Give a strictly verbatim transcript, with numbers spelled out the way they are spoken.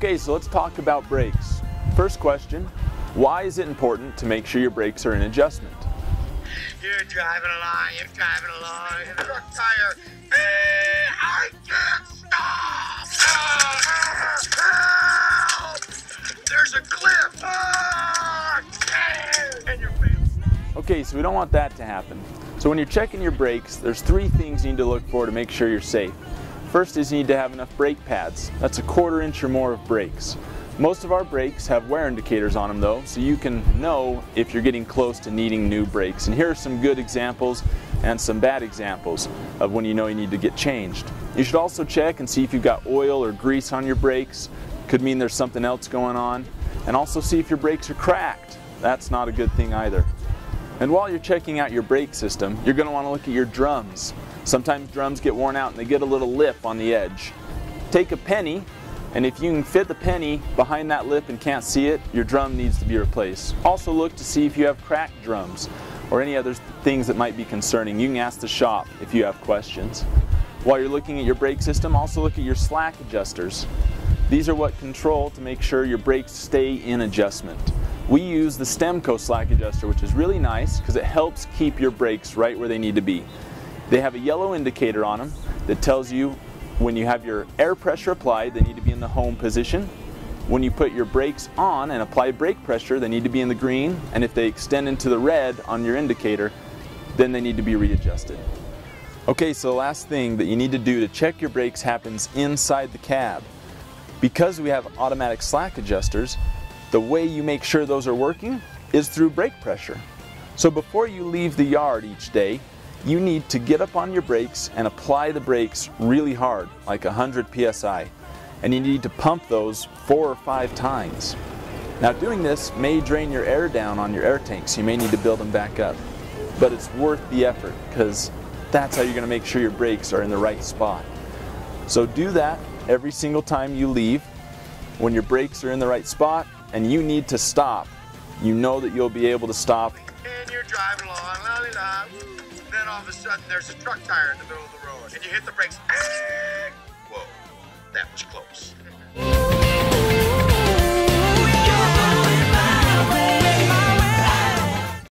Okay, so let's talk about brakes. First question, why is it important to make sure your brakes are in adjustment? You're driving along, you're driving along, and the truck tire, hey, I can't stop! Help! There's a cliff! Ah, and you're failing. Okay, so we don't want that to happen. So when you're checking your brakes, there's three things you need to look for to make sure you're safe. First is you need to have enough brake pads. That's a quarter inch or more of brakes. Most of our brakes have wear indicators on them though, so you can know if you're getting close to needing new brakes. And here are some good examples and some bad examples of when you know you need to get changed. You should also check and see if you've got oil or grease on your brakes. Could mean there's something else going on. And also see if your brakes are cracked. That's not a good thing either. And while you're checking out your brake system, you're going to want to look at your drums. Sometimes drums get worn out and they get a little lip on the edge. Take a penny, and if you can fit the penny behind that lip and can't see it, your drum needs to be replaced. Also look to see if you have cracked drums or any other things that might be concerning. You can ask the shop if you have questions. While you're looking at your brake system, also look at your slack adjusters. These are what control to make sure your brakes stay in adjustment. We use the Stemco slack adjuster, which is really nice because it helps keep your brakes right where they need to be. They have a yellow indicator on them that tells you when you have your air pressure applied, they need to be in the home position. When you put your brakes on and apply brake pressure, they need to be in the green, and if they extend into the red on your indicator, then they need to be readjusted. Okay, so the last thing that you need to do to check your brakes happens inside the cab. Because we have automatic slack adjusters, the way you make sure those are working is through brake pressure. So before you leave the yard each day, you need to get up on your brakes and apply the brakes really hard, like one hundred P S I. And you need to pump those four or five times. Now doing this may drain your air down on your air tanks. You may need to build them back up. But it's worth the effort because that's how you're going to make sure your brakes are in the right spot. So do that every single time you leave. When your brakes are in the right spot and you need to stop, you know that you'll be able to stop. And you're driving along, la la la. Then all of a sudden there's a truck tire in the middle of the road and you hit the brakes. Whoa, that was close.